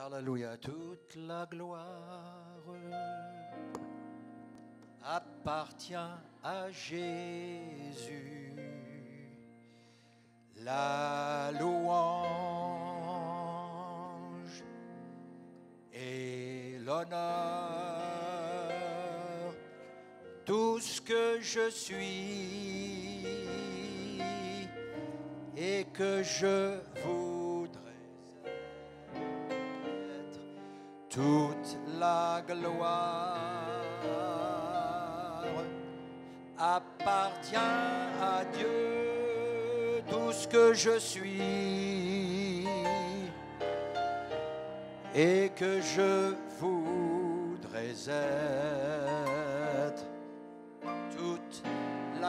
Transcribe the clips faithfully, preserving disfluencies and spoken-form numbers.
Alléluia, toute la gloire appartient à Jésus. La louange et l'honneur, tout ce que je suis et que je voudrais être, toute la gloire appartient à Dieu. Tout ce que je suis et que je voudrais être, toute la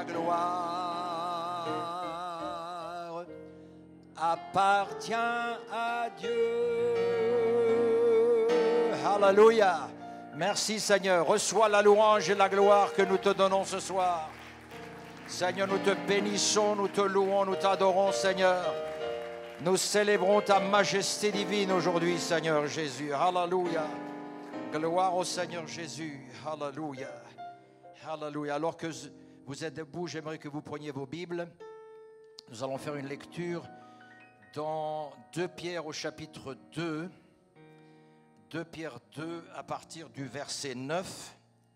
gloire appartient à Dieu. Alléluia. Merci Seigneur. Reçois la louange et la gloire que nous te donnons ce soir. Seigneur, nous te bénissons, nous te louons, nous t'adorons, Seigneur. Nous célébrons ta majesté divine aujourd'hui, Seigneur Jésus. Alléluia. Gloire au Seigneur Jésus. Alléluia. Alléluia. Alors que vous êtes debout, j'aimerais que vous preniez vos Bibles. Nous allons faire une lecture dans deux Pierre au chapitre deux. deux Pierre deux à partir du verset neuf.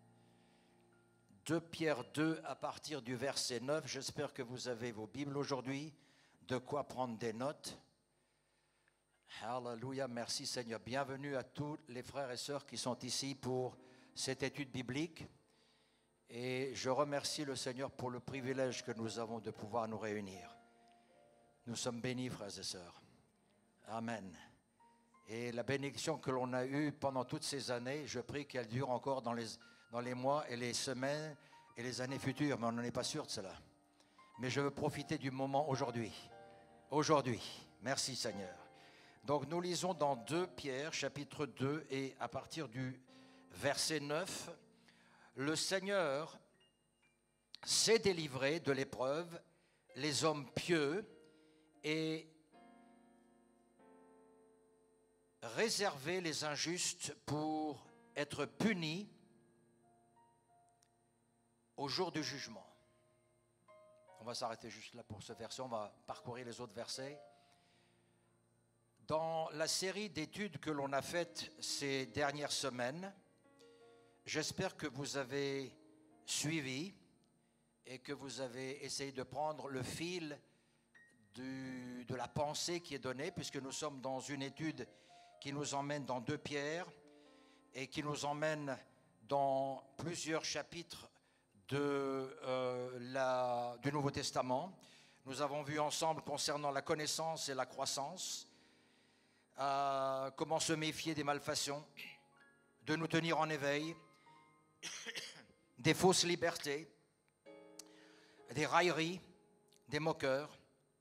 deux Pierre deux à partir du verset neuf. J'espère que vous avez vos Bibles aujourd'hui, de quoi prendre des notes. Alléluia, merci Seigneur. Bienvenue à tous les frères et sœurs qui sont ici pour cette étude biblique. Et je remercie le Seigneur pour le privilège que nous avons de pouvoir nous réunir. Nous sommes bénis, frères et sœurs. Amen. Et la bénédiction que l'on a eue pendant toutes ces années, je prie qu'elle dure encore dans les, dans les mois et les semaines et les années futures, mais on n'en est pas sûr de cela. Mais je veux profiter du moment aujourd'hui. Aujourd'hui. Merci Seigneur. Donc nous lisons dans deux Pierre, chapitre deux, et à partir du verset neuf, le Seigneur s'est délivré de l'épreuve, les hommes pieux, et réserver les injustes pour être punis au jour du jugement. On va s'arrêter juste là pour ce verset, on va parcourir les autres versets. Dans la série d'études que l'on a faites ces dernières semaines, j'espère que vous avez suivi et que vous avez essayé de prendre le fil du, de la pensée qui est donnée, puisque nous sommes dans une étude qui nous emmène dans deux Pierre et qui nous emmène dans plusieurs chapitres de, euh, la, du Nouveau Testament. Nous avons vu ensemble concernant la connaissance et la croissance, euh, comment se méfier des malfaçons, de nous tenir en éveil, des fausses libertés, des railleries, des moqueurs,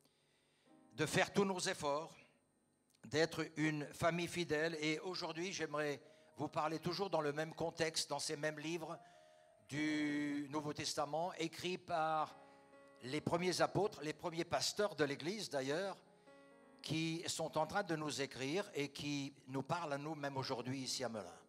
de faire tous nos efforts, d'être une famille fidèle. Et aujourd'hui, j'aimerais vous parler toujours dans le même contexte, dans ces mêmes livres du Nouveau Testament, écrits par les premiers apôtres, les premiers pasteurs de l'Église d'ailleurs, qui sont en train de nous écrire et qui nous parlent à nous même aujourd'hui ici à Melun.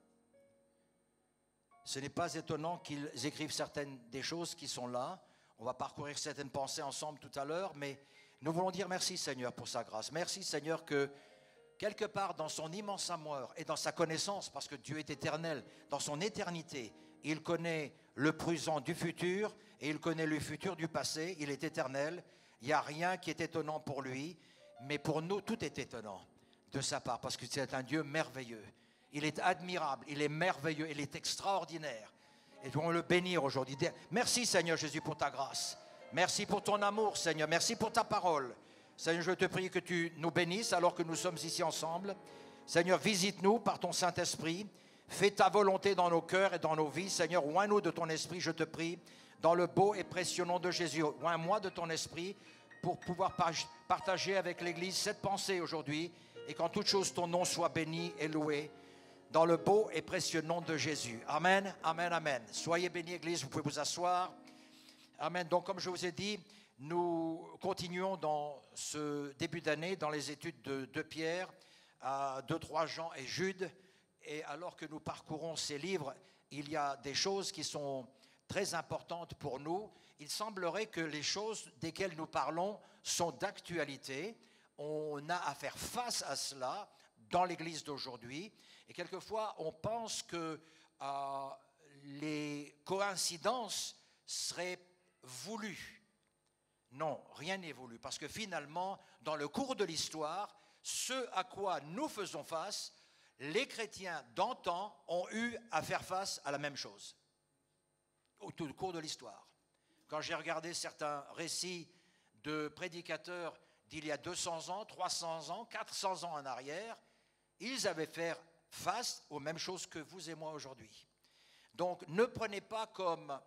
Ce n'est pas étonnant qu'ils écrivent certaines des choses qui sont là. On va parcourir certaines pensées ensemble tout à l'heure, mais nous voulons dire merci Seigneur pour sa grâce. Merci Seigneur que quelque part dans son immense amour et dans sa connaissance, parce que Dieu est éternel, dans son éternité, il connaît le présent du futur et il connaît le futur du passé, il est éternel, il n'y a rien qui est étonnant pour lui, mais pour nous tout est étonnant de sa part, parce que c'est un Dieu merveilleux, il est admirable, il est merveilleux, il est extraordinaire, et nous voulons le bénir aujourd'hui. Merci Seigneur Jésus pour ta grâce, merci pour ton amour Seigneur, merci pour ta parole. Seigneur, je te prie que tu nous bénisses alors que nous sommes ici ensemble. Seigneur, visite-nous par ton Saint-Esprit. Fais ta volonté dans nos cœurs et dans nos vies. Seigneur, oins-nous de ton esprit, je te prie, dans le beau et précieux nom de Jésus. Oins-moi de ton esprit pour pouvoir partager avec l'Église cette pensée aujourd'hui et qu'en toute chose ton nom soit béni et loué dans le beau et précieux nom de Jésus. Amen, amen, amen. Soyez bénis, Église, vous pouvez vous asseoir. Amen. Donc, comme je vous ai dit, nous continuons dans ce début d'année, dans les études de, de Pierre, à deux, trois Jean et Jude. Et alors que nous parcourons ces livres, il y a des choses qui sont très importantes pour nous. Il semblerait que les choses desquelles nous parlons sont d'actualité. On a à faire face à cela dans l'Église d'aujourd'hui. Et quelquefois, on pense que euh, les coïncidences seraient voulues. Non, rien n'est voulu. Parce que finalement, dans le cours de l'histoire, ce à quoi nous faisons face, les chrétiens d'antan ont eu à faire face à la même chose au tout cours de l'histoire. Quand j'ai regardé certains récits de prédicateurs d'il y a deux cents ans, trois cents ans, quatre cents ans en arrière, ils avaient fait face aux mêmes choses que vous et moi aujourd'hui. Donc ne prenez pas comme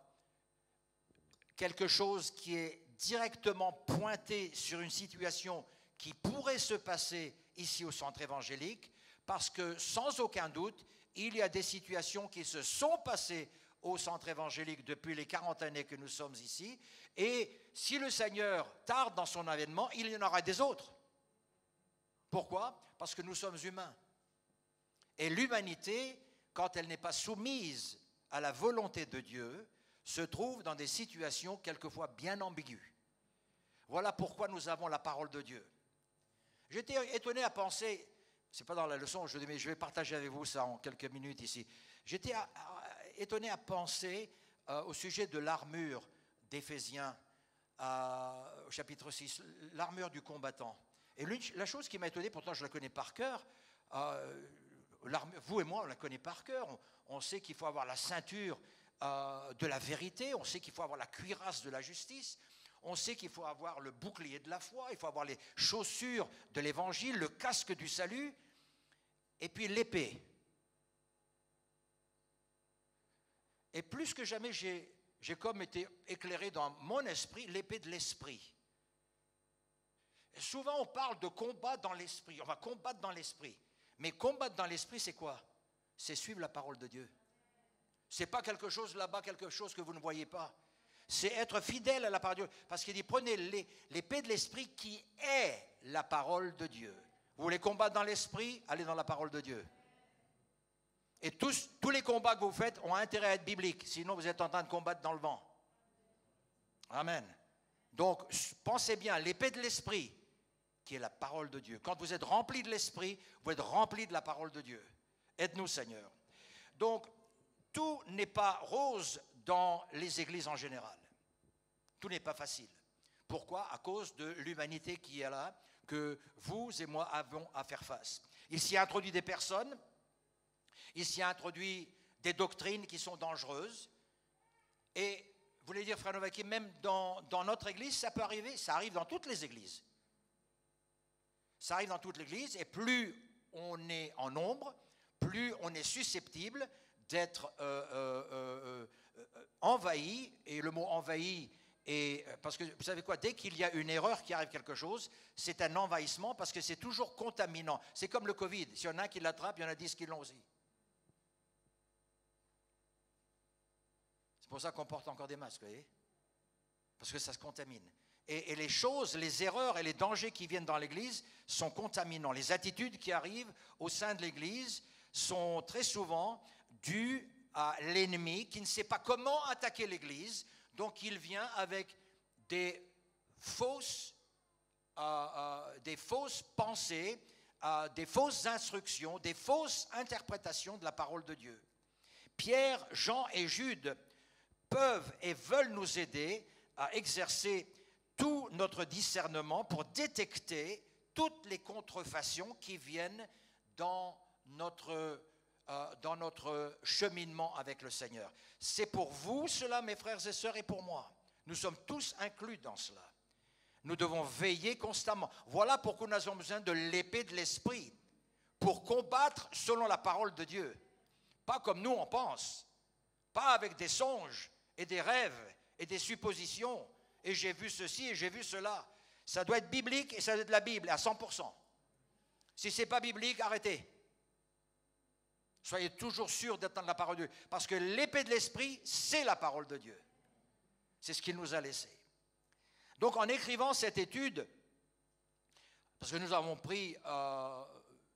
quelque chose qui est directement pointé sur une situation qui pourrait se passer ici au centre évangélique, parce que sans aucun doute, il y a des situations qui se sont passées au centre évangélique depuis les quarante années que nous sommes ici, et si le Seigneur tarde dans son avènement, il y en aura des autres. Pourquoi? Parce que nous sommes humains. Et l'humanité, quand elle n'est pas soumise à la volonté de Dieu, se trouve dans des situations quelquefois bien ambiguës. Voilà pourquoi nous avons la parole de Dieu. J'étais étonné à penser, ce n'est pas dans la leçon, je, mais je vais partager avec vous ça en quelques minutes ici. J'étais à, à, étonné à penser euh, au sujet de l'armure d'Éphésiens, euh, au chapitre six, l'armure du combattant. Et la chose qui m'a étonné, pourtant je la connais par cœur, euh, vous et moi on la connaît par cœur, on, on sait qu'il faut avoir la ceinture euh, de la vérité, on sait qu'il faut avoir la cuirasse de la justice, on sait qu'il faut avoir le bouclier de la foi, il faut avoir les chaussures de l'évangile, le casque du salut, et puis l'épée. Et plus que jamais, j'ai, j'ai comme été éclairé dans mon esprit, l'épée de l'esprit. Et souvent, on parle de combat dans l'esprit, on va combattre dans l'esprit. Mais combattre dans l'esprit, c'est quoi? C'est suivre la parole de Dieu. Ce n'est pas quelque chose là-bas, quelque chose que vous ne voyez pas. C'est être fidèle à la parole de Dieu. Parce qu'il dit, prenez l'épée de l'esprit qui est la parole de Dieu. Vous voulez combattre dans l'esprit, allez dans la parole de Dieu. Et tous, tous les combats que vous faites ont intérêt à être bibliques, sinon vous êtes en train de combattre dans le vent. Amen. Donc, pensez bien, l'épée de l'esprit, qui est la parole de Dieu. Quand vous êtes rempli de l'esprit, vous êtes rempli de la parole de Dieu. Aide-nous, Seigneur. Donc, tout n'est pas rose dans les églises en général. Tout n'est pas facile. Pourquoi? À cause de l'humanité qui est là, que vous et moi avons à faire face. Il s'y a introduit des personnes, il s'y a introduit des doctrines qui sont dangereuses. Et vous voulez dire, frère Novaki, même dans, dans notre église, ça peut arriver, ça arrive dans toutes les églises. Ça arrive dans toutes les églises, et plus on est en nombre, plus on est susceptible d'être euh, euh, euh, euh, envahi, et le mot envahi, est, parce que vous savez quoi, dès qu'il y a une erreur, qui arrive quelque chose, c'est un envahissement, parce que c'est toujours contaminant. C'est comme le Covid, s'il y en a un qui l'attrape, il y en a dix qui l'ont aussi. C'est pour ça qu'on porte encore des masques, vous voyez, parce que ça se contamine. Et, et les choses, les erreurs et les dangers qui viennent dans l'Église sont contaminants. Les attitudes qui arrivent au sein de l'Église sont très souvent dues à l'ennemi qui ne sait pas comment attaquer l'Église. Donc il vient avec des fausses, euh, euh, des fausses pensées, euh, des fausses instructions, des fausses interprétations de la parole de Dieu. Pierre, Jean et Jude peuvent et veulent nous aider à exercer tout notre discernement pour détecter toutes les contrefaçons qui viennent dans notre, euh, dans notre cheminement avec le Seigneur. C'est pour vous cela, mes frères et sœurs, et pour moi. Nous sommes tous inclus dans cela. Nous devons veiller constamment. Voilà pourquoi nous avons besoin de l'épée de l'esprit, pour combattre selon la parole de Dieu. Pas comme nous on pense, pas avec des songes et des rêves et des suppositions, et j'ai vu ceci et j'ai vu cela. Ça doit être biblique et ça doit être la Bible à cent pour cent. Si ce n'est pas biblique, arrêtez. Soyez toujours sûrs d'être dans la parole de Dieu, parce que l'épée de l'esprit, c'est la parole de Dieu. C'est ce qu'il nous a laissé. Donc en écrivant cette étude, parce que nous avons pris euh,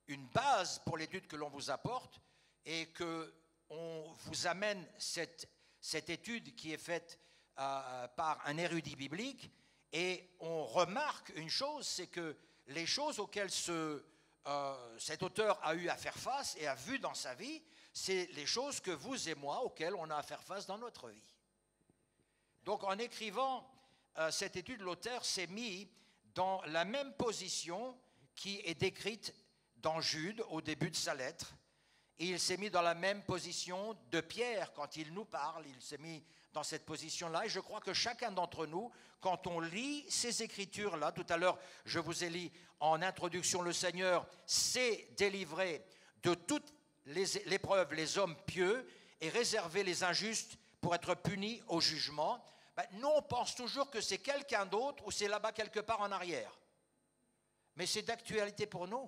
une base pour l'étude que l'on vous apporte et qu'on vous amène cette, cette étude qui est faite euh, par un érudit biblique, et on remarque une chose, c'est que les choses auxquelles ce, euh, cet auteur a eu à faire face et a vu dans sa vie, c'est les choses que vous et moi, auxquelles on a à faire face dans notre vie. Donc en écrivant euh, cette étude, l'auteur s'est mis dans la même position qui est décrite dans Jude au début de sa lettre. Et il s'est mis dans la même position de Pierre quand il nous parle, il s'est mis dans cette position-là. Et je crois que chacun d'entre nous, quand on lit ces écritures-là, tout à l'heure je vous ai lu en introduction, le Seigneur s'est délivré de toutes les, l'épreuve, les hommes pieux, et réservé les injustes pour être punis au jugement. Ben, nous, on pense toujours que c'est quelqu'un d'autre ou c'est là-bas quelque part en arrière. Mais c'est d'actualité pour nous.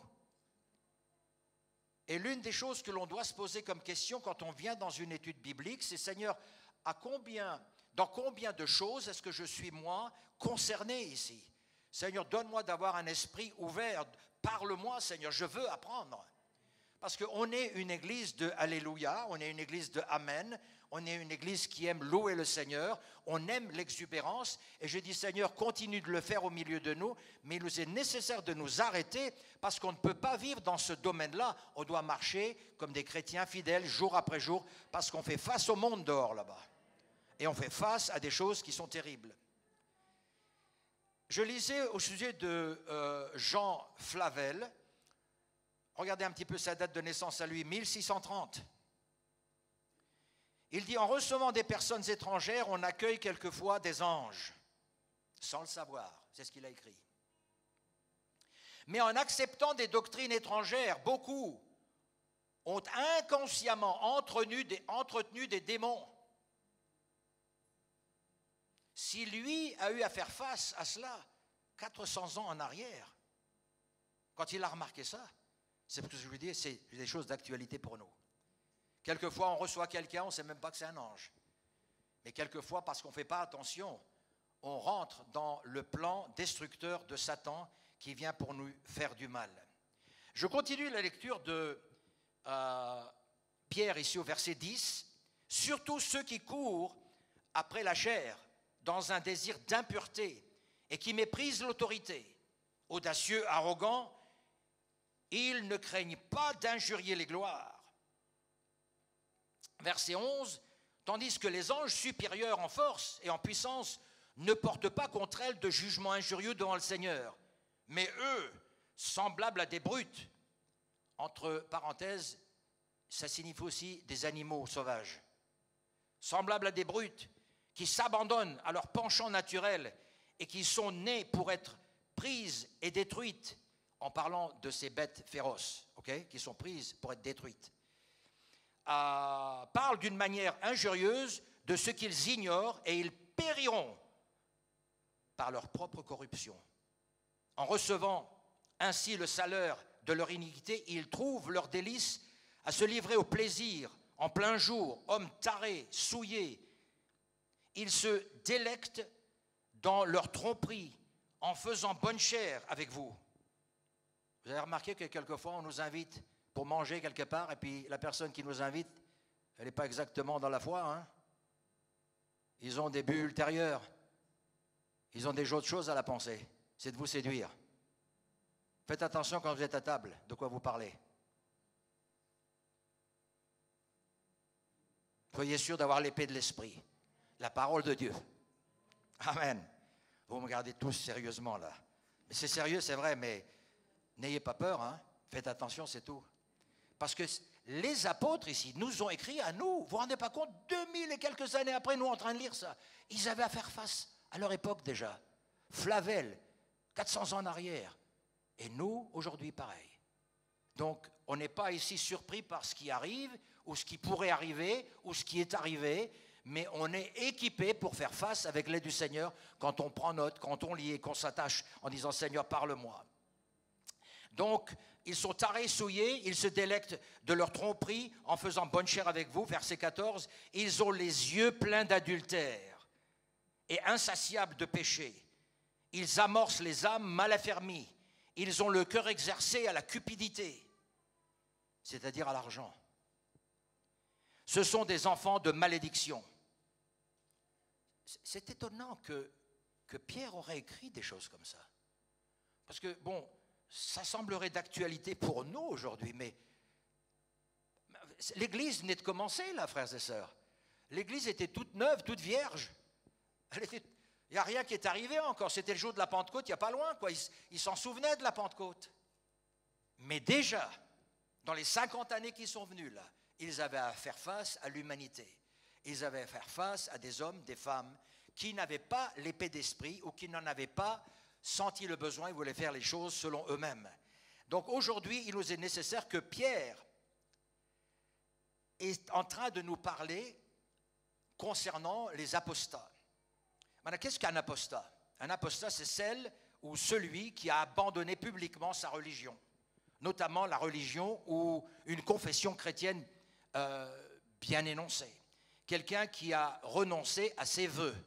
Et l'une des choses que l'on doit se poser comme question quand on vient dans une étude biblique, c'est Seigneur, à combien, dans combien de choses est-ce que je suis moi concerné ici? Seigneur, donne-moi d'avoir un esprit ouvert. Parle-moi, Seigneur, je veux apprendre. Parce qu'on est une église de Alléluia, on est une église de Amen, on est une église qui aime louer le Seigneur, on aime l'exubérance, et je dis Seigneur, continue de le faire au milieu de nous, mais il nous est nécessaire de nous arrêter parce qu'on ne peut pas vivre dans ce domaine-là, on doit marcher comme des chrétiens fidèles jour après jour parce qu'on fait face au monde dehors là-bas, et on fait face à des choses qui sont terribles. Je lisais au sujet de euh, Jean Flavel. Regardez un petit peu sa date de naissance à lui, mille six cent trente. Il dit, en recevant des personnes étrangères, on accueille quelquefois des anges, sans le savoir, c'est ce qu'il a écrit. Mais en acceptant des doctrines étrangères, beaucoup ont inconsciemment entretenu des, entretenu des démons. Si lui a eu à faire face à cela quatre cents ans en arrière, quand il a remarqué ça, c'est ce que je vous dis, c'est des choses d'actualité pour nous. Quelquefois, on reçoit quelqu'un, on ne sait même pas que c'est un ange. Mais quelquefois, parce qu'on ne fait pas attention, on rentre dans le plan destructeur de Satan qui vient pour nous faire du mal. Je continue la lecture de euh, Pierre ici au verset dix. « Surtout ceux qui courent après la chair, dans un désir d'impureté, et qui méprisent l'autorité, audacieux, arrogants, ils ne craignent pas d'injurier les gloires. » Verset onze, « Tandis que les anges supérieurs en force et en puissance ne portent pas contre elles de jugement injurieux devant le Seigneur, mais eux, semblables à des brutes. » Entre parenthèses, ça signifie aussi des animaux sauvages. Semblables à des brutes qui s'abandonnent à leur penchant naturel et qui sont nées pour être prises et détruites, en parlant de ces bêtes féroces, okay, qui sont prises pour être détruites, euh, parlent d'une manière injurieuse de ce qu'ils ignorent et ils périront par leur propre corruption. En recevant ainsi le salaire de leur iniquité, ils trouvent leur délice à se livrer au plaisir en plein jour, hommes tarés, souillés. Ils se délectent dans leur tromperie en faisant bonne chère avec vous. Vous avez remarqué que quelquefois on nous invite pour manger quelque part et puis la personne qui nous invite, elle n'est pas exactement dans la foi. Hein? Ils ont des buts ultérieurs. Ils ont des autres choses à la pensée. C'est de vous séduire. Faites attention quand vous êtes à table, de quoi vous parlez. Soyez sûr d'avoir l'épée de l'esprit, la parole de Dieu. Amen. Vous me regardez tous sérieusement là. Mais c'est sérieux, c'est vrai, mais n'ayez pas peur, hein. Faites attention, c'est tout. Parce que les apôtres ici nous ont écrit à nous, vous vous rendez pas compte, deux mille et quelques années après, nous en train de lire ça, ils avaient à faire face à leur époque déjà. Flavel, quatre cents ans en arrière. Et nous, aujourd'hui, pareil. Donc, on n'est pas ici surpris par ce qui arrive, ou ce qui pourrait arriver, ou ce qui est arrivé, mais on est équipé pour faire face avec l'aide du Seigneur quand on prend note, quand on lit et qu'on s'attache en disant « Seigneur, parle-moi ». Donc, ils sont tarés, souillés, ils se délectent de leur tromperie en faisant bonne chère avec vous. Verset quatorze, « Ils ont les yeux pleins d'adultère et insatiables de péché. Ils amorcent les âmes mal affermies. Ils ont le cœur exercé à la cupidité. c'est-à-dire à l'argent. Ce sont des enfants de malédiction. C'est étonnant que, que Pierre aurait écrit des choses comme ça. Parce que, bon, ça semblerait d'actualité pour nous aujourd'hui, mais l'Église venait de commencer, là, frères et sœurs. L'Église était toute neuve, toute vierge. Elle était, il n'y a rien qui est arrivé encore. C'était le jour de la Pentecôte, il n'y a pas loin, quoi. Ils, ils s'en souvenaient de la Pentecôte. Mais déjà, dans les cinquante années qui sont venues, là, ils avaient à faire face à l'humanité. Ils avaient à faire face à des hommes, des femmes, qui n'avaient pas l'épée d'esprit ou qui n'en avaient pas senti le besoin, ils voulaient faire les choses selon eux-mêmes. Donc aujourd'hui, il nous est nécessaire que Pierre est en train de nous parler concernant les apostats. Maintenant, qu'est-ce qu'un apostat? Un apostat, c'est celle ou celui qui a abandonné publiquement sa religion, notamment la religion ou une confession chrétienne euh, bien énoncée. Quelqu'un qui a renoncé à ses vœux.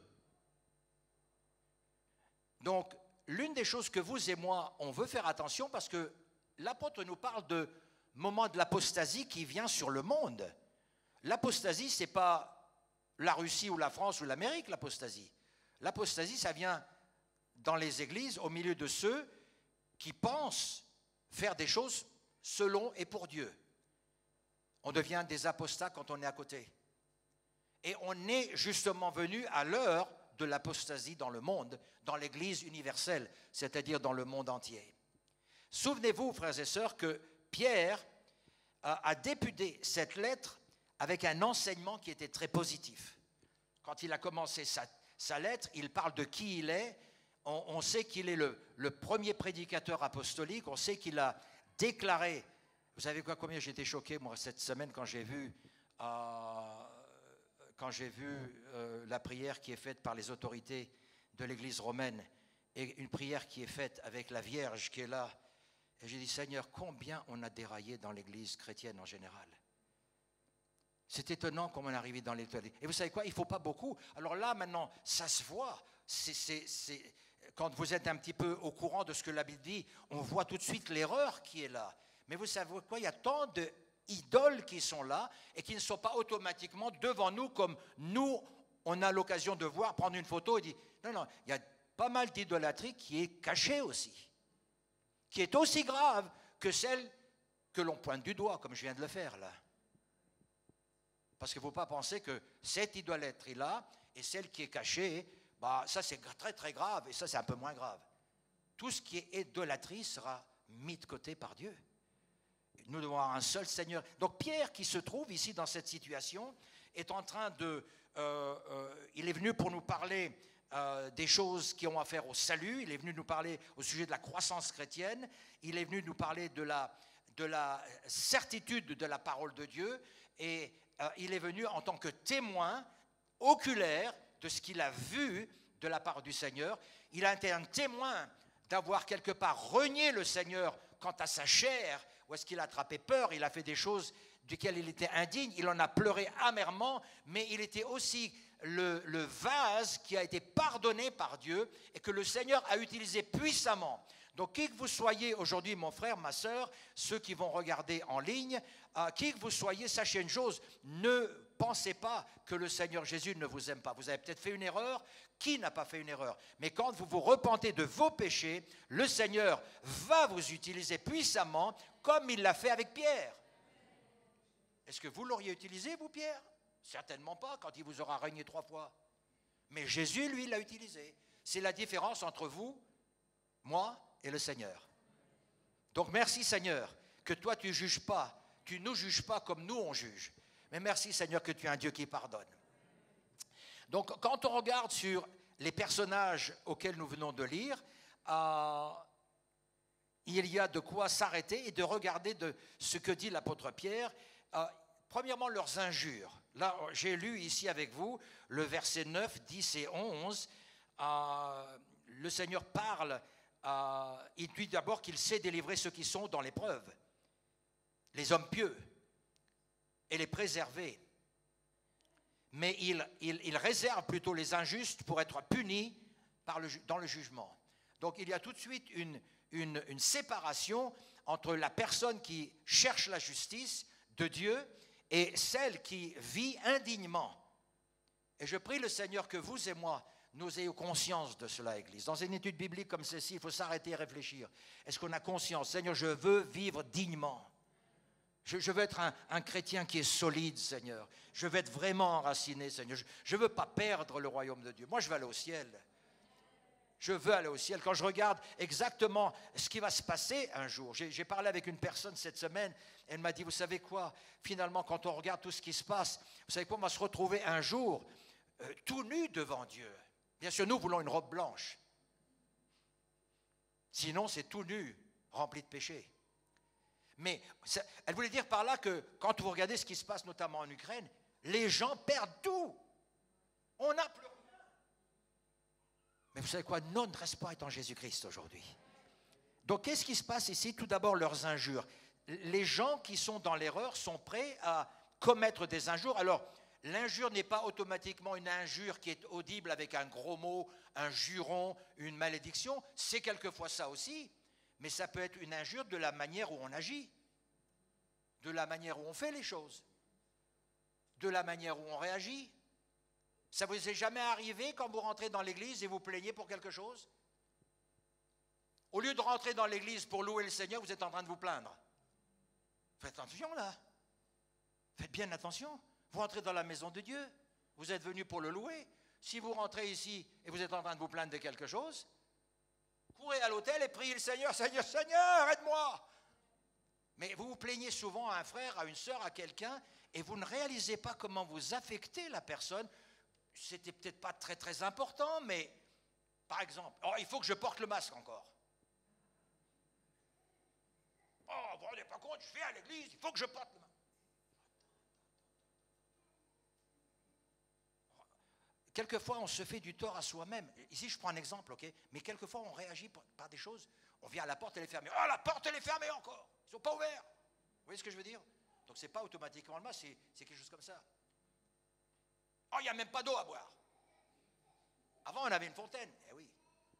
Donc, l'une des choses que vous et moi, on veut faire attention, parce que l'apôtre nous parle de moment de l'apostasie qui vient sur le monde. L'apostasie, ce n'est pas la Russie ou la France ou l'Amérique, l'apostasie. L'apostasie, ça vient dans les églises, au milieu de ceux qui pensent faire des choses selon et pour Dieu. On devient des apostats quand on est à côté. Et on est justement venu à l'heure de l'apostasie dans le monde, dans l'Église universelle, c'est-à-dire dans le monde entier. Souvenez-vous, frères et sœurs, que Pierre a, a débuté cette lettre avec un enseignement qui était très positif. Quand il a commencé sa, sa lettre, il parle de qui il est. On, on sait qu'il est le, le premier prédicateur apostolique. On sait qu'il a déclaré. Vous savez quoi, combien j'ai été choqué, moi, cette semaine, quand j'ai vu, euh, quand j'ai vu euh, la prière qui est faite par les autorités de l'Église romaine et une prière qui est faite avec la Vierge qui est là. Et j'ai dit, Seigneur, combien on a déraillé dans l'Église chrétienne en général. C'est étonnant comment on est arrivé dans l'étoile. Et vous savez quoi, il ne faut pas beaucoup. Alors là, maintenant, ça se voit. C'est, c'est, c'est, quand vous êtes un petit peu au courant de ce que la Bible dit, on voit tout de suite l'erreur qui est là. Mais vous savez quoi, il y a tant d'idoles qui sont là et qui ne sont pas automatiquement devant nous comme nous, on a l'occasion de voir, prendre une photo et dire, non, non, il y a pas mal d'idolâtrie qui est cachée aussi, qui est aussi grave que celle que l'on pointe du doigt, comme je viens de le faire là. Parce qu'il ne faut pas penser que cette idolâtrie-là et celle qui est cachée, bah, ça c'est très très grave et ça c'est un peu moins grave. Tout ce qui est idolâtrie sera mis de côté par Dieu. Nous devons avoir un seul Seigneur. Donc Pierre, qui se trouve ici dans cette situation, est en train de... Euh, euh, il est venu pour nous parler euh, des choses qui ont affaire au salut. Il est venu nous parler au sujet de la croissance chrétienne. Il est venu nous parler de la, de la certitude de la parole de Dieu. Et euh, il est venu en tant que témoin oculaire de ce qu'il a vu de la part du Seigneur. Il a été un témoin d'avoir quelque part renié le Seigneur quant à sa chair, où est-ce qu'il a attrapé peur, il a fait des choses duquel il était indigne, il en a pleuré amèrement, mais il était aussi le, le vase qui a été pardonné par Dieu et que le Seigneur a utilisé puissamment. Donc qui que vous soyez aujourd'hui, mon frère, ma sœur, ceux qui vont regarder en ligne, euh, qui que vous soyez, sachez une chose, ne pensez pas que le Seigneur Jésus ne vous aime pas. Vous avez peut-être fait une erreur, qui n'a pas fait une erreur? Mais quand vous vous repentez de vos péchés, le Seigneur va vous utiliser puissamment comme il l'a fait avec Pierre. Est-ce que vous l'auriez utilisé, vous, Pierre? Certainement pas, quand il vous aura régné trois fois. Mais Jésus, lui, l'a utilisé. C'est la différence entre vous, moi et le Seigneur. Donc merci, Seigneur, que toi, tu ne juges pas, tu ne nous juges pas comme nous, on juge. Mais merci, Seigneur, que tu es un Dieu qui pardonne. Donc, quand on regarde sur les personnages auxquels nous venons de lire, euh, il y a de quoi s'arrêter et de regarder de ce que dit l'apôtre Pierre. Euh, premièrement, leurs injures. Là, j'ai lu ici avec vous le verset neuf, dix et onze. Euh, le Seigneur parle, euh, il dit d'abord qu'il sait délivrer ceux qui sont dans l'épreuve, les hommes pieux, et les préserver. Mais il, il, il réserve plutôt les injustes pour être punis par le, dans le jugement. Donc il y a tout de suite une, une, une séparation entre la personne qui cherche la justice de Dieu et celle qui vit indignement. Et je prie le Seigneur que vous et moi, nous ayons conscience de cela, Église. Dans une étude biblique comme celle-ci, il faut s'arrêter et réfléchir. Est-ce qu'on a conscience? Seigneur, je veux vivre dignement. Je, je veux être un, un chrétien qui est solide, Seigneur. Je veux être vraiment enraciné, Seigneur. Je ne veux pas perdre le royaume de Dieu. Moi, je veux aller au ciel. Je veux aller au ciel. Quand je regarde exactement ce qui va se passer un jour, j'ai, j'ai parlé avec une personne cette semaine, elle m'a dit, vous savez quoi, finalement, quand on regarde tout ce qui se passe, vous savez quoi, on va se retrouver un jour euh, tout nu devant Dieu. Bien sûr, nous voulons une robe blanche. Sinon, c'est tout nu, rempli de péché. Mais ça, elle voulait dire par là que quand vous regardez ce qui se passe notamment en Ukraine, les gens perdent tout. On n'a plus rien. Mais vous savez quoi? Non, ne reste pas être en Jésus-Christ aujourd'hui. Donc, qu'est-ce qui se passe ici? Tout d'abord, leurs injures. Les gens qui sont dans l'erreur sont prêts à commettre des injures. Alors, l'injure n'est pas automatiquement une injure qui est audible avec un gros mot, un juron, une malédiction. C'est quelquefois ça aussi. Mais ça peut être une injure de la manière où on agit, de la manière où on fait les choses, de la manière où on réagit. Ça vous est jamais arrivé quand vous rentrez dans l'église et vous plaignez pour quelque chose? Au lieu de rentrer dans l'église pour louer le Seigneur, vous êtes en train de vous plaindre. Faites attention là. Faites bien attention. Vous rentrez dans la maison de Dieu. Vous êtes venu pour le louer. Si vous rentrez ici et vous êtes en train de vous plaindre de quelque chose, courez à l'autel et priez le Seigneur. Seigneur, Seigneur, aide-moi. Mais vous vous plaignez souvent à un frère, à une sœur, à quelqu'un, et vous ne réalisez pas comment vous affectez la personne. C'était peut-être pas très très important, mais par exemple, oh, il faut que je porte le masque encore. Oh, vous ne vous rendez pas compte, je vais à l'église, il faut que je porte le masque. Quelquefois, on se fait du tort à soi-même. Ici, je prends un exemple, ok? Mais quelquefois, on réagit par des choses. On vient à la porte, elle est fermée. Oh, la porte, elle est fermée encore. Ils ne sont pas ouverts. Vous voyez ce que je veux dire? Donc, ce n'est pas automatiquement le masque, c'est, c'est quelque chose comme ça. Oh, il n'y a même pas d'eau à boire. Avant, on avait une fontaine. Eh oui.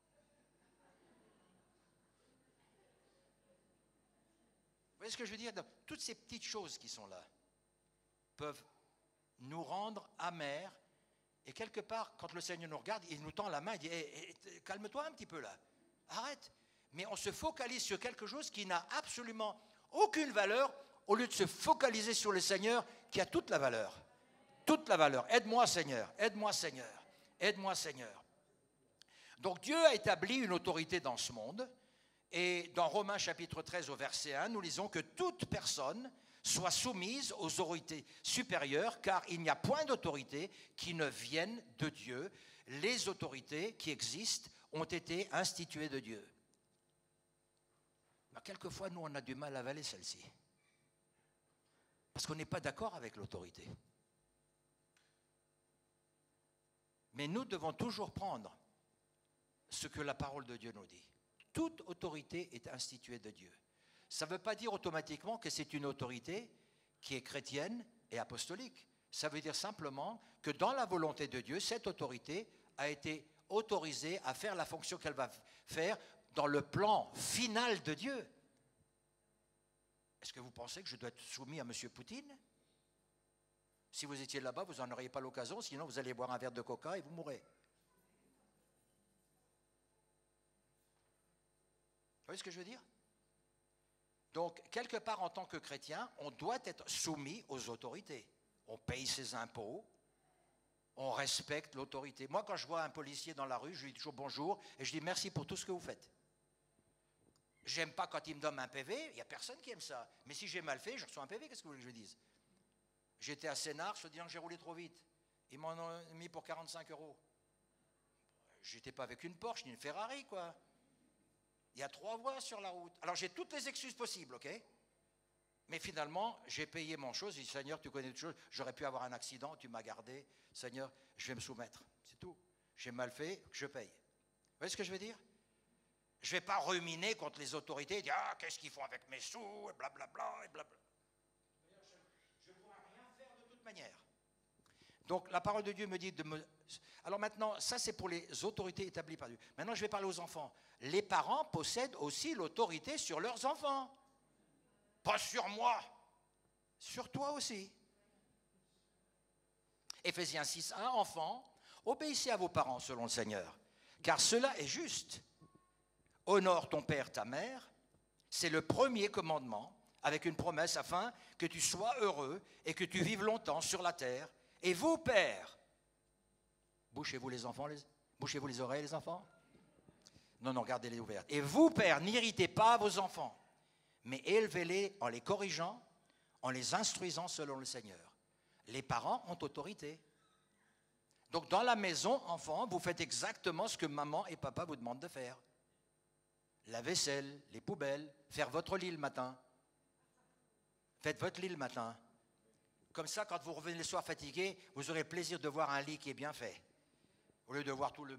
Vous voyez ce que je veux dire? Donc, toutes ces petites choses qui sont là peuvent nous rendre amers. Et quelque part, quand le Seigneur nous regarde, il nous tend la main, il dit hey, hey, calme-toi un petit peu là. Arrête. Mais on se focalise sur quelque chose qui n'a absolument aucune valeur au lieu de se focaliser sur le Seigneur qui a toute la valeur. Toute la valeur. Aide-moi, Seigneur. Aide-moi, Seigneur. Aide-moi, Seigneur. Donc Dieu a établi une autorité dans ce monde. Et dans Romains chapitre treize au verset un, nous lisons que toute personne soit soumise aux autorités supérieures, car il n'y a point d'autorité qui ne vienne de Dieu. Les autorités qui existent ont été instituées de Dieu. Mais quelquefois, nous, on a du mal à avaler celle-ci. Parce qu'on n'est pas d'accord avec l'autorité. Mais nous devons toujours prendre ce que la parole de Dieu nous dit. Toute autorité est instituée de Dieu. Ça ne veut pas dire automatiquement que c'est une autorité qui est chrétienne et apostolique. Ça veut dire simplement que dans la volonté de Dieu, cette autorité a été autorisée à faire la fonction qu'elle va faire dans le plan final de Dieu. Est-ce que vous pensez que je dois être soumis à M. Poutine? Si vous étiez là-bas, vous n'en auriez pas l'occasion, sinon vous allez boire un verre de coca et vous mourrez. Vous voyez ce que je veux dire? Donc, quelque part, en tant que chrétien, on doit être soumis aux autorités. On paye ses impôts, on respecte l'autorité. Moi, quand je vois un policier dans la rue, je lui dis toujours bonjour et je dis merci pour tout ce que vous faites. J'aime pas quand il me donne un P V, il n'y a personne qui aime ça. Mais si j'ai mal fait, je reçois un P V, qu'est-ce que vous voulez que je dise? J'étais à Sénart, je dis que j'ai roulé trop vite. Ils m'en ont mis pour quarante-cinq euros. J'étais pas avec une Porsche ni une Ferrari, quoi. Il y a trois voies sur la route. Alors j'ai toutes les excuses possibles, ok? Mais finalement, j'ai payé mon chose. J'ai dit, Seigneur, tu connais toutes choses. J'aurais pu avoir un accident, tu m'as gardé. Seigneur, je vais me soumettre. C'est tout. J'ai mal fait, je paye. Vous voyez ce que je veux dire? Je ne vais pas ruminer contre les autorités et dire, ah, qu'est-ce qu'ils font avec mes sous, et blablabla, et blablabla. Je ne pourrai rien faire de toute manière. Donc la parole de Dieu me dit de me... Alors maintenant, ça c'est pour les autorités établies par Dieu. Maintenant je vais parler aux enfants. Les parents possèdent aussi l'autorité sur leurs enfants. pas sur moi, sur toi aussi. Éphésiens six, un, enfants, obéissez à vos parents selon le Seigneur, car cela est juste. Honore ton père, ta mère, c'est le premier commandement, avec une promesse afin que tu sois heureux et que tu vives longtemps sur la terre. Et vous, pères, bouchez-vous les enfants, les, bouchez-vous les oreilles, les enfants. Non, non, gardez-les ouvertes. Et vous, pères, n'irritez pas vos enfants, mais élevez-les en les corrigeant, en les instruisant selon le Seigneur. Les parents ont autorité. Donc, dans la maison, enfants, vous faites exactement ce que maman et papa vous demandent de faire. La vaisselle, les poubelles, faire votre lit le matin. Faites votre lit le matin. Comme ça, quand vous revenez le soir fatigué, vous aurez le plaisir de voir un lit qui est bien fait. Au lieu de voir tout le...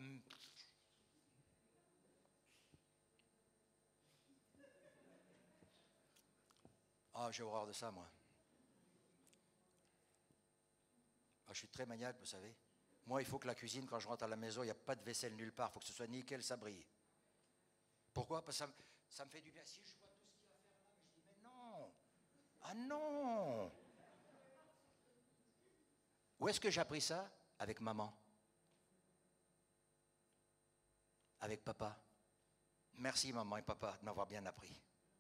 Ah, j'ai horreur de ça, moi. Ah, je suis très maniaque, vous savez. Moi, il faut que la cuisine, quand je rentre à la maison, il n'y a pas de vaisselle nulle part. Il faut que ce soit nickel, ça brille. Pourquoi? Parce que ça, me- ça me fait du bien. Si je vois tout ce qu'il y a à faire là, je dis, mais non. Ah non. Où est-ce que j'ai appris ça? Avec maman. Avec papa. Merci, maman et papa, de m'avoir bien appris.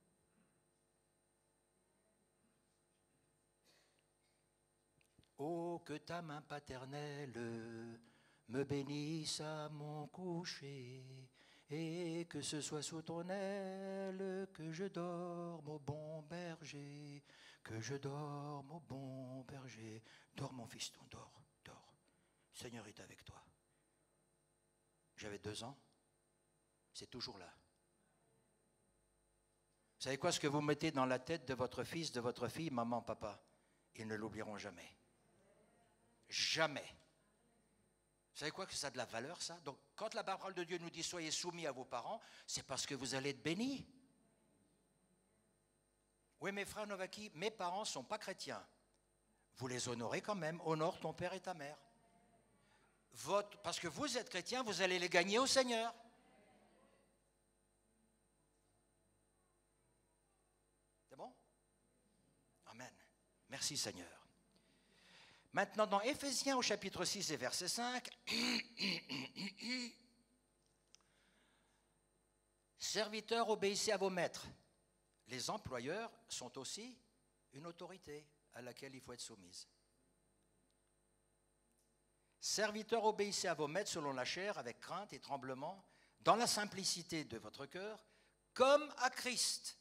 Oh, que ta main paternelle me bénisse à mon coucher, et que ce soit sous ton aile que je dorme au bon berger, que je dorme au bon berger. Dors, mon fiston, dors, dors. Le Seigneur est avec toi. J'avais deux ans, c'est toujours là. Vous savez quoi, ce que vous mettez dans la tête de votre fils, de votre fille, maman, papa, ils ne l'oublieront jamais. Jamais. Vous savez quoi, que ça a de la valeur, ça? Donc, quand la parole de Dieu nous dit « Soyez soumis à vos parents », c'est parce que vous allez être bénis. Oui, mes frères Novaki, mes parents ne sont pas chrétiens. Vous les honorez quand même. Honore ton père et ta mère. Votre, parce que vous êtes chrétien, vous allez les gagner au Seigneur. C'est bon? Amen. Merci, Seigneur. Maintenant, dans Éphésiens au chapitre six et verset cinq, serviteurs, obéissez à vos maîtres. Les employeurs sont aussi une autorité à laquelle il faut être soumise. Serviteurs, obéissez à vos maîtres selon la chair, avec crainte et tremblement, dans la simplicité de votre cœur, comme à Christ.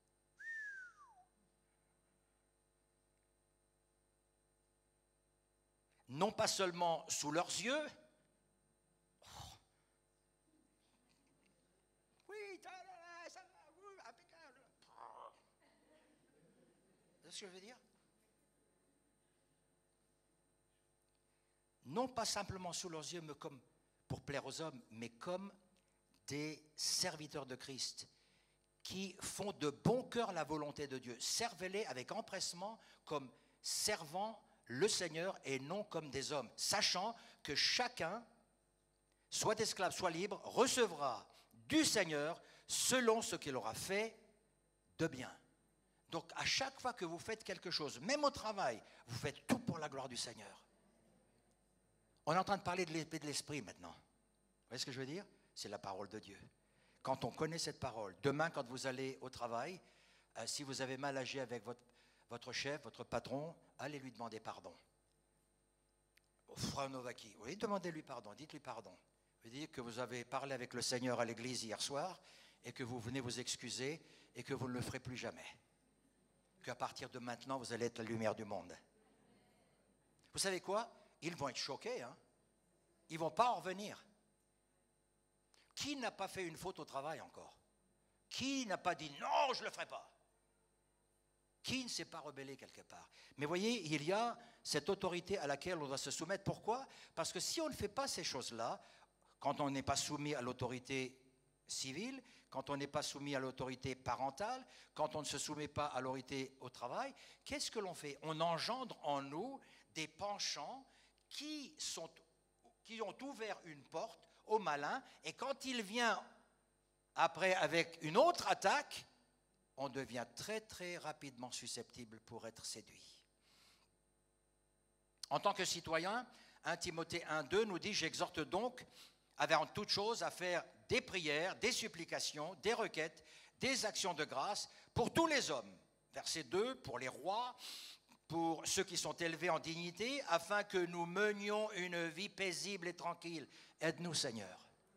Non pas seulement sous leurs yeux. Oh. Oui, ça va, impeccable. C'est ce que je veux dire? Non pas simplement sous leurs yeux, mais comme pour plaire aux hommes, mais comme des serviteurs de Christ qui font de bon cœur la volonté de Dieu. Servez-les avec empressement comme servant le Seigneur et non comme des hommes, sachant que chacun, soit esclave, soit libre, recevra du Seigneur selon ce qu'il aura fait de bien. Donc à chaque fois que vous faites quelque chose, même au travail, vous faites tout pour la gloire du Seigneur. On est en train de parler de l'épée de l'esprit maintenant. Vous voyez ce que je veux dire? C'est la parole de Dieu. Quand on connaît cette parole, demain quand vous allez au travail, euh, si vous avez mal agi avec votre, votre chef, votre patron, allez lui demander pardon. Frère Novaki, oui, demandez-lui pardon, dites-lui pardon. Vous dites que vous avez parlé avec le Seigneur à l'église hier soir et que vous venez vous excuser et que vous ne le ferez plus jamais. Qu'à partir de maintenant, vous allez être la lumière du monde. Vous savez quoi? Ils vont être choqués, hein? Ils ne vont pas en revenir. Qui n'a pas fait une faute au travail encore? Qui n'a pas dit non, je ne le ferai pas? Qui ne s'est pas rebellé quelque part? Mais voyez, il y a cette autorité à laquelle on doit se soumettre. Pourquoi? Parce que si on ne fait pas ces choses-là, quand on n'est pas soumis à l'autorité civile, quand on n'est pas soumis à l'autorité parentale, quand on ne se soumet pas à l'autorité au travail, qu'est-ce que l'on fait? On engendre en nous des penchants qui, sont, qui ont ouvert une porte au malin, et quand il vient après avec une autre attaque, on devient très très rapidement susceptible pour être séduit. En tant que citoyen, un Timothée un deux nous dit « J'exhorte donc, avant toute chose, à faire des prières, des supplications, des requêtes, des actions de grâce pour tous les hommes. » Verset deux, pour les rois, pour ceux qui sont élevés en dignité, afin que nous menions une vie paisible et tranquille. Aide-nous, Seigneur.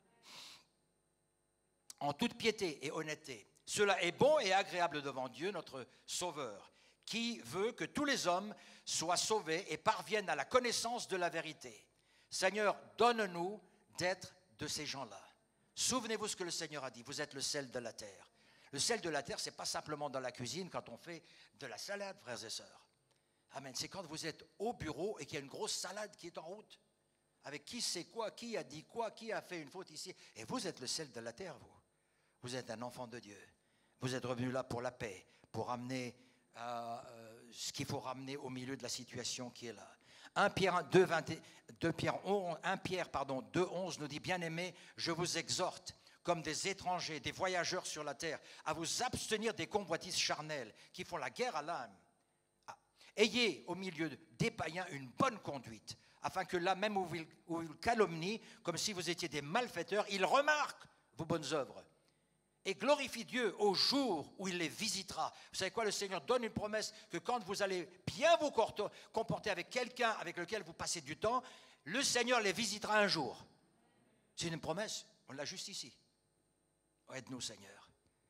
En toute piété et honnêteté. Cela est bon et agréable devant Dieu, notre Sauveur, qui veut que tous les hommes soient sauvés et parviennent à la connaissance de la vérité. Seigneur, donne-nous d'être de ces gens-là. Souvenez-vous ce que le Seigneur a dit, vous êtes le sel de la terre. Le sel de la terre, ce n'est pas simplement dans la cuisine quand on fait de la salade, frères et sœurs. Amen, c'est quand vous êtes au bureau et qu'il y a une grosse salade qui est en route. Avec qui sait quoi, qui a dit quoi, qui a fait une faute ici. Et vous êtes le sel de la terre, vous. Vous êtes un enfant de Dieu. Vous êtes revenu là pour la paix, pour ramener euh, euh, ce qu'il faut ramener au milieu de la situation qui est là. un Pierre deux, vingt, deux Pierre, un Pierre pardon, deux, onze nous dit « Bien-aimés, je vous exhorte, comme des étrangers, des voyageurs sur la terre, à vous abstenir des convoitises charnelles qui font la guerre à l'âme. Ah. Ayez au milieu des païens une bonne conduite, afin que là même où ils, où ils calomnient, comme si vous étiez des malfaiteurs, ils remarquent vos bonnes œuvres. Et glorifie Dieu au jour où il les visitera. » Vous savez quoi, le Seigneur donne une promesse que quand vous allez bien vous comporter avec quelqu'un avec lequel vous passez du temps, le Seigneur les visitera un jour. C'est une promesse, on l'a juste ici. Aide-nous, Seigneur.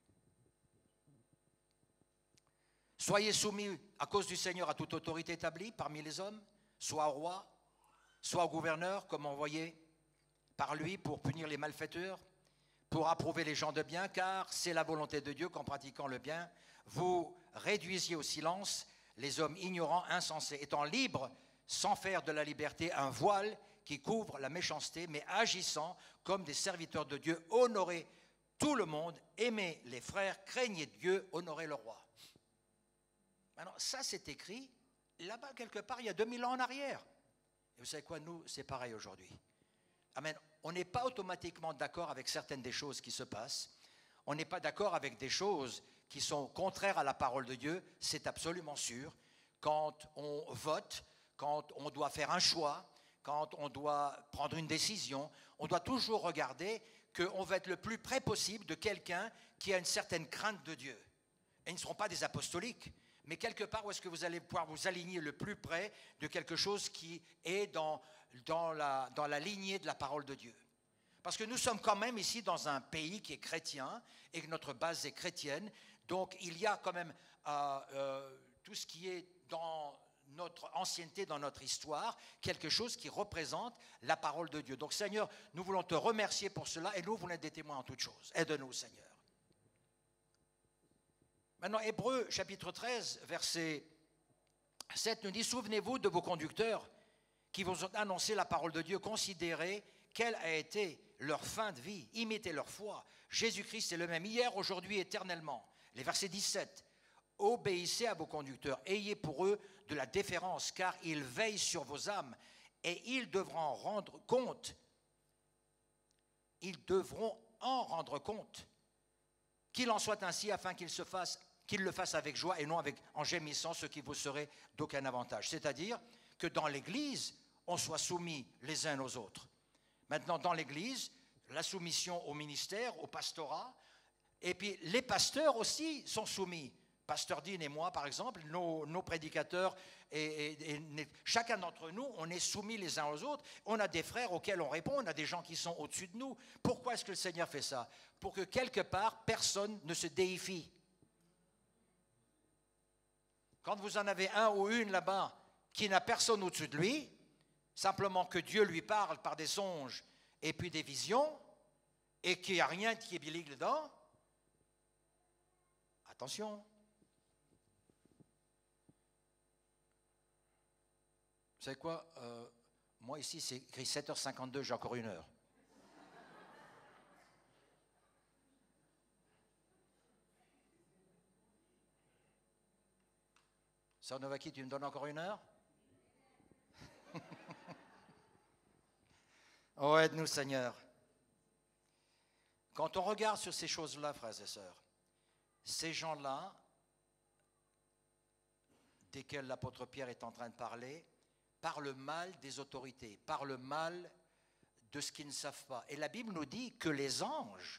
Soyez soumis à cause du Seigneur à toute autorité établie parmi les hommes, soit au roi, soit au gouverneur, comme envoyé par lui pour punir les malfaiteurs, pour approuver les gens de bien, car c'est la volonté de Dieu qu'en pratiquant le bien, vous réduisiez au silence les hommes ignorants, insensés, étant libres, sans faire de la liberté un voile qui couvre la méchanceté, mais agissant comme des serviteurs de Dieu, honorez tout le monde, aimez les frères, craignez Dieu, honorez le roi. Maintenant, ça c'est écrit là-bas quelque part, il y a deux mille ans en arrière. Et vous savez quoi, nous, c'est pareil aujourd'hui. Amen. On n'est pas automatiquement d'accord avec certaines des choses qui se passent. On n'est pas d'accord avec des choses qui sont contraires à la parole de Dieu, c'est absolument sûr. Quand on vote, quand on doit faire un choix, quand on doit prendre une décision, on doit toujours regarder qu'on va être le plus près possible de quelqu'un qui a une certaine crainte de Dieu. Et ils ne seront pas des apostoliques, mais quelque part où est-ce que vous allez pouvoir vous aligner le plus près de quelque chose qui est dans, dans, la, dans la lignée de la parole de Dieu. Parce que nous sommes quand même ici dans un pays qui est chrétien et que notre base est chrétienne, donc il y a quand même euh, euh, tout ce qui est dans notre ancienneté, dans notre histoire, quelque chose qui représente la parole de Dieu. Donc Seigneur, nous voulons te remercier pour cela et nous voulons être des témoins en toutes choses. Aide-nous, Seigneur. Maintenant, Hébreux chapitre treize, verset sept nous dit « Souvenez-vous de vos conducteurs qui vous ont annoncé la parole de Dieu, considérez quelle a été leur fin de vie, imitez leur foi. Jésus-Christ est le même hier, aujourd'hui, éternellement. » Les versets dix-sept. « Obéissez à vos conducteurs, ayez pour eux de la déférence, car ils veillent sur vos âmes et ils devront en rendre compte. Ils devront en rendre compte. Qu'il en soit ainsi afin qu'ils se fassent, qu'ils le fassent avec joie et non avec, en gémissant, ce qui vous serait d'aucun avantage. » C'est-à-dire que dans l'Église, on soit soumis les uns aux autres. Maintenant, dans l'Église, la soumission au ministère, au pastorat, et puis les pasteurs aussi sont soumis. Pasteur Dean et moi, par exemple, nos, nos prédicateurs, et, et, et chacun d'entre nous, on est soumis les uns aux autres. On a des frères auxquels on répond, on a des gens qui sont au-dessus de nous. Pourquoi est-ce que le Seigneur fait ça? Pour que quelque part, personne ne se déifie. Quand vous en avez un ou une là-bas qui n'a personne au-dessus de lui, simplement que Dieu lui parle par des songes et puis des visions, et qu'il n'y a rien qui est biblique dedans, attention. Vous savez quoi, euh, moi ici c'est écrit sept heures cinquante-deux, j'ai encore une heure. Sœur Novaki, tu me donnes encore une heure? Oh, aide-nous, Seigneur. Quand on regarde sur ces choses-là, frères et sœurs, ces gens-là, desquels l'apôtre Pierre est en train de parler, parlent mal des autorités, parlent mal de ce qu'ils ne savent pas. Et la Bible nous dit que les anges,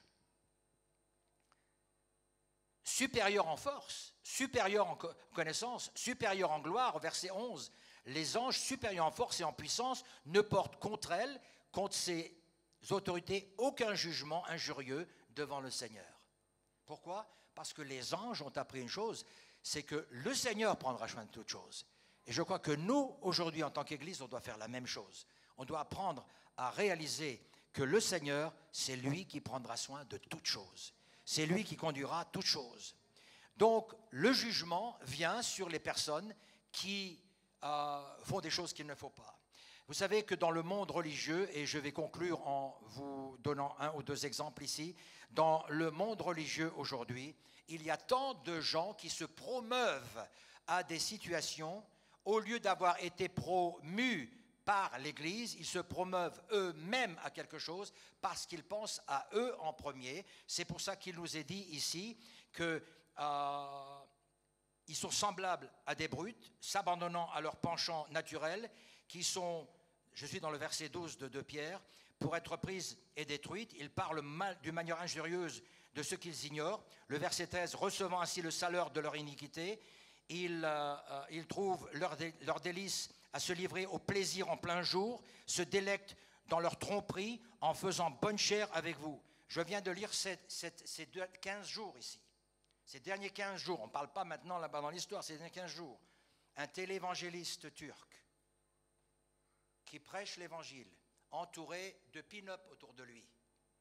supérieurs en force, supérieurs en connaissance, supérieurs en gloire, au verset onze, les anges supérieurs en force et en puissance ne portent contre elles, contre ces autorités, aucun jugement injurieux devant le Seigneur. Pourquoi? Parce que les anges ont appris une chose, c'est que le Seigneur prendra soin de toutes choses. Et je crois que nous, aujourd'hui, en tant qu'Église, on doit faire la même chose. On doit apprendre à réaliser que le Seigneur, c'est lui qui prendra soin de toutes choses. C'est lui qui conduira toutes choses. Donc, le jugement vient sur les personnes qui euh, font des choses qu'il ne faut pas. Vous savez que dans le monde religieux, et je vais conclure en vous donnant un ou deux exemples ici, dans le monde religieux aujourd'hui, il y a tant de gens qui se promeuvent à des situations, au lieu d'avoir été promus par l'Église, ils se promeuvent eux-mêmes à quelque chose parce qu'ils pensent à eux en premier. C'est pour ça qu'il nous est dit ici qu'ils euh, sont semblables à des brutes, s'abandonnant à leur penchant naturel, qui sont, je suis dans le verset douze de deux Pierre, pour être prises et détruites. Ils parlent mal, d'une manière injurieuse de ceux qu'ils ignorent. Le verset treize, recevant ainsi le salaire de leur iniquité, ils, euh, ils trouvent leur, dé, leur délice à se livrer au plaisir en plein jour, se délectent dans leur tromperie en faisant bonne chère avec vous. Je viens de lire cette, cette, ces deux, quinze jours ici, ces derniers quinze jours, on ne parle pas maintenant là-bas dans l'histoire, ces derniers quinze jours, un télévangéliste turc qui prêche l'évangile, entouré de pin-up autour de lui.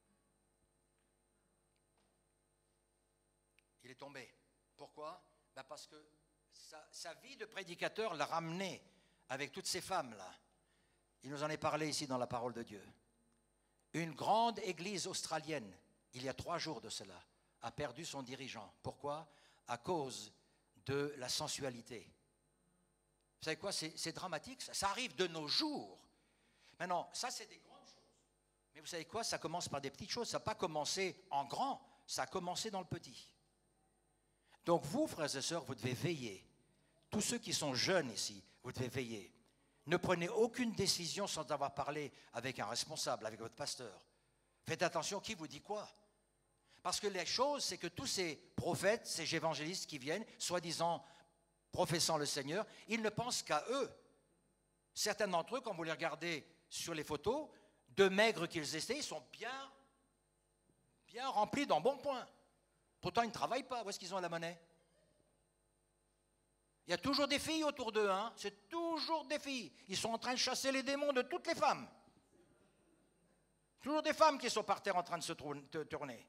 Il est tombé. Pourquoi? Ben parce que sa, sa vie de prédicateur l'a ramené avec toutes ces femmes-là. Il nous en est parlé ici dans la parole de Dieu. Une grande église australienne, il y a trois jours de cela, a perdu son dirigeant. Pourquoi? À cause de la sensualité. Vous savez quoi? C'est, c'est dramatique, ça. Ça arrive de nos jours. Maintenant, ça c'est des grandes choses. Mais vous savez quoi? Ça commence par des petites choses. Ça n'a pas commencé en grand, ça a commencé dans le petit. Donc vous, frères et sœurs, vous devez veiller. Tous ceux qui sont jeunes ici, vous devez veiller. Ne prenez aucune décision sans avoir parlé avec un responsable, avec votre pasteur. Faites attention, qui vous dit quoi? Parce que les choses, c'est que tous ces prophètes, ces évangélistes qui viennent, soi-disant professant le Seigneur, ils ne pensent qu'à eux. Certains d'entre eux, quand vous les regardez sur les photos, de maigres qu'ils étaient, ils sont bien, bien remplis d'embonpoint. Pourtant, ils ne travaillent pas. Où est-ce qu'ils ont la monnaie? Il y a toujours des filles autour d'eux, hein? C'est toujours des filles. Ils sont en train de chasser les démons de toutes les femmes. Toujours des femmes qui sont par terre en train de se tourner.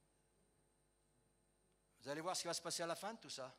Vous allez voir ce qui va se passer à la fin de tout ça.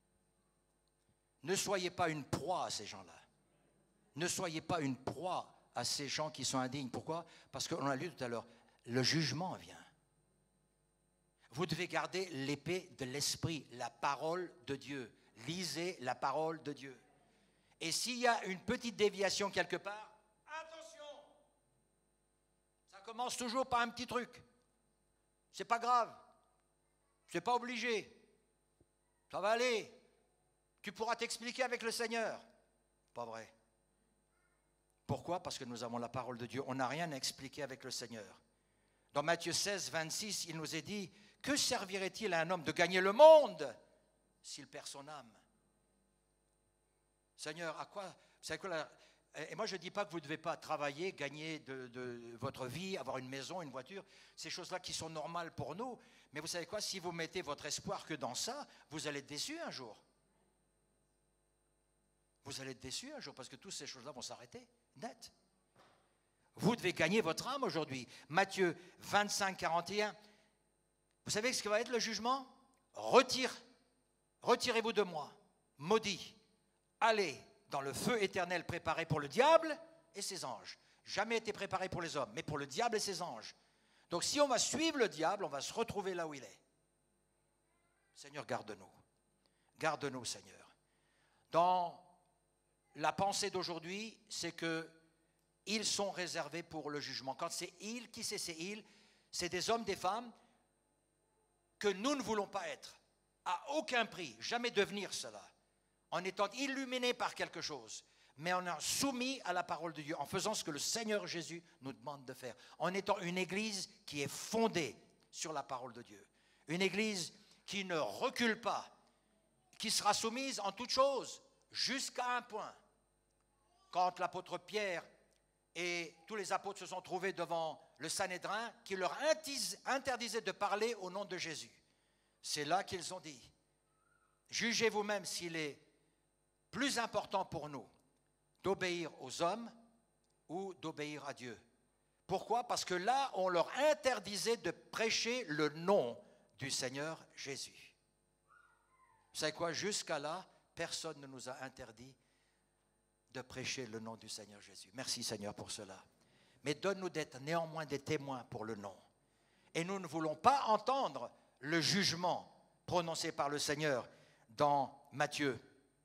Ne soyez pas une proie à ces gens-là. Ne soyez pas une proie à ces gens qui sont indignes. Pourquoi? Parce qu'on a lu tout à l'heure, le jugement vient. Vous devez garder l'épée de l'esprit, la parole de Dieu. Lisez la parole de Dieu. Et s'il y a une petite déviation quelque part, attention! Ça commence toujours par un petit truc. C'est pas grave. C'est pas obligé. Ça va aller. Tu pourras t'expliquer avec le Seigneur. Pas vrai. Pourquoi? Parce que nous avons la parole de Dieu. On n'a rien à expliquer avec le Seigneur. Dans Matthieu seize, vingt-six, il nous est dit, que servirait-il à un homme de gagner le monde s'il perd son âme? Seigneur, à quoi, vous savez quoi la, et moi je ne dis pas que vous ne devez pas travailler, gagner de, de votre vie, avoir une maison, une voiture, ces choses-là qui sont normales pour nous, mais vous savez quoi, si vous mettez votre espoir que dans ça, vous allez être déçus un jour. Vous allez être déçus un jour parce que toutes ces choses-là vont s'arrêter, net. Vous devez gagner votre âme aujourd'hui. Matthieu vingt-cinq, quarante et un, vous savez ce que va être le jugement? Retire, retirez-vous de moi, maudit. Allez dans le feu éternel préparé pour le diable et ses anges. Jamais été préparé pour les hommes, mais pour le diable et ses anges. Donc si on va suivre le diable, on va se retrouver là où il est. Seigneur, garde-nous. Garde-nous, Seigneur. Dans la pensée d'aujourd'hui, c'est que ils sont réservés pour le jugement. Quand c'est ils, qui c'est ces ils? C'est des hommes, des femmes que nous ne voulons pas être. à aucun prix, jamais devenir cela, en étant illuminé par quelque chose, mais en étant soumis à la parole de Dieu, en faisant ce que le Seigneur Jésus nous demande de faire, en étant une église qui est fondée sur la parole de Dieu, une église qui ne recule pas, qui sera soumise en toutes choses, jusqu'à un point. Quand l'apôtre Pierre et tous les apôtres se sont trouvés devant le Sanhédrin, qui leur interdisait de parler au nom de Jésus, c'est là qu'ils ont dit, jugez vous-même s'il est plus important pour nous d'obéir aux hommes ou d'obéir à Dieu. Pourquoi? Parce que là, on leur interdisait de prêcher le nom du Seigneur Jésus. Vous savez quoi? Jusqu'à là, personne ne nous a interdit de prêcher le nom du Seigneur Jésus. Merci Seigneur pour cela. Mais donne-nous d'être néanmoins des témoins pour le nom. Et nous ne voulons pas entendre le jugement prononcé par le Seigneur dans Matthieu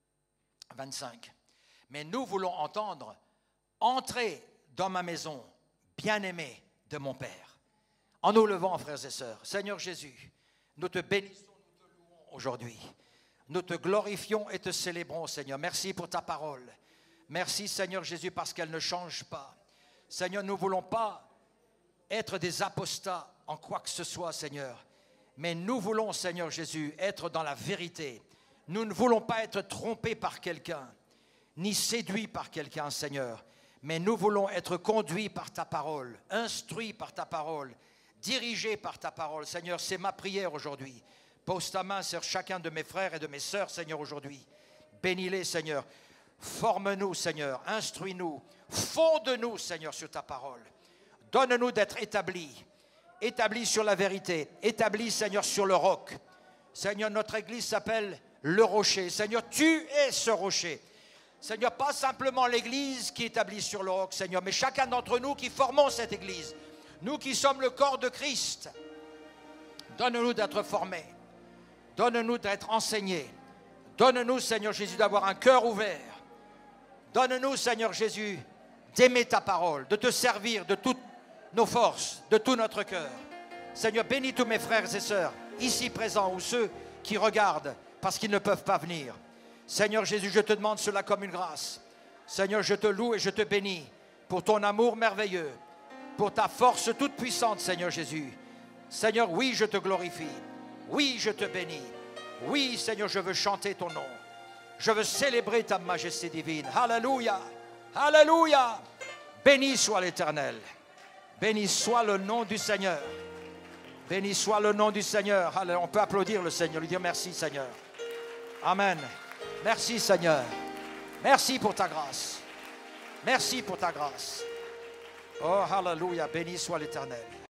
vingt-cinq. Mais nous voulons entendre « Entrez dans ma maison, bien-aimé de mon Père ». En nous levant, frères et sœurs, Seigneur Jésus, nous te bénissons, nous te louons aujourd'hui. Nous te glorifions et te célébrons, Seigneur. Merci pour ta parole. Merci, Seigneur Jésus, parce qu'elle ne change pas. Seigneur, nous ne voulons pas être des apostats en quoi que ce soit, Seigneur. Mais nous voulons, Seigneur Jésus, être dans la vérité. Nous ne voulons pas être trompés par quelqu'un, ni séduits par quelqu'un, Seigneur. Mais nous voulons être conduits par ta parole, instruits par ta parole, dirigés par ta parole. Seigneur, c'est ma prière aujourd'hui. Pose ta main sur chacun de mes frères et de mes sœurs, Seigneur, aujourd'hui. Bénis-les, Seigneur. Forme-nous, Seigneur. Instruis-nous. Fonde-nous, Seigneur, sur ta parole. Donne-nous d'être établis. Établis sur la vérité. Établis, Seigneur, sur le roc. Seigneur, notre église s'appelle le rocher. Seigneur, tu es ce rocher. Seigneur, pas simplement l'église qui est établie sur le roc, Seigneur, mais chacun d'entre nous qui formons cette église. Nous qui sommes le corps de Christ. Donne-nous d'être formés. Donne-nous d'être enseignés. Donne-nous, Seigneur Jésus, d'avoir un cœur ouvert. Donne-nous, Seigneur Jésus, d'aimer ta parole, de te servir de toutes nos forces, de tout notre cœur. Seigneur, bénis tous mes frères et sœurs, ici présents, ou ceux qui regardent parce qu'ils ne peuvent pas venir. Seigneur Jésus, je te demande cela comme une grâce. Seigneur, je te loue et je te bénis pour ton amour merveilleux, pour ta force toute puissante, Seigneur Jésus. Seigneur, oui, je te glorifie. Oui, je te bénis. Oui, Seigneur, je veux chanter ton nom. Je veux célébrer ta majesté divine. Alléluia. Alléluia. Béni soit l'Éternel. Béni soit le nom du Seigneur. Béni soit le nom du Seigneur. On peut applaudir le Seigneur, lui dire merci, Seigneur. Amen. Merci, Seigneur. Merci pour ta grâce. Merci pour ta grâce. Oh, alléluia. Béni soit l'Éternel.